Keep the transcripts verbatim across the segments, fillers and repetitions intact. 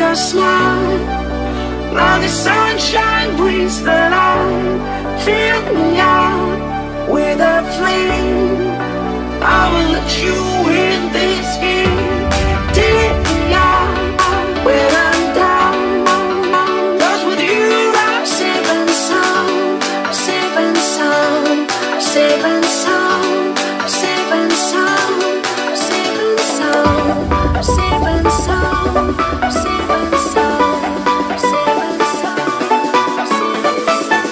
your smile. Now the sunshine brings the light. Fill me out with a flame. I will let you in this game. Take me out when I'm down. 'Cause with you I'm safe and sound. I'm safe and sound. I'm safe and sound. I'm safe and sound. I'm safe and sound. I'm safe and sound. I'm safe and sound. I'm safe and sound. I'm safe and sound.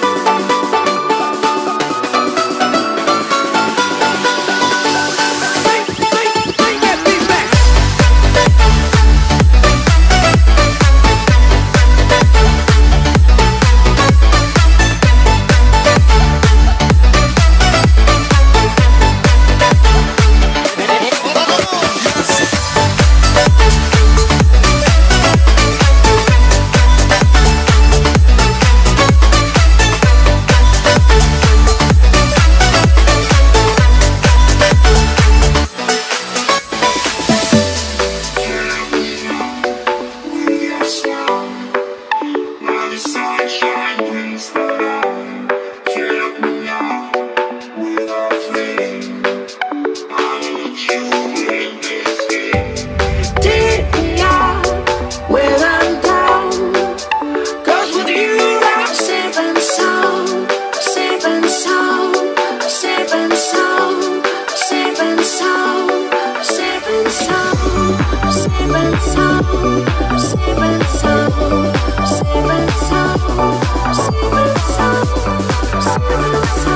Safe and sound.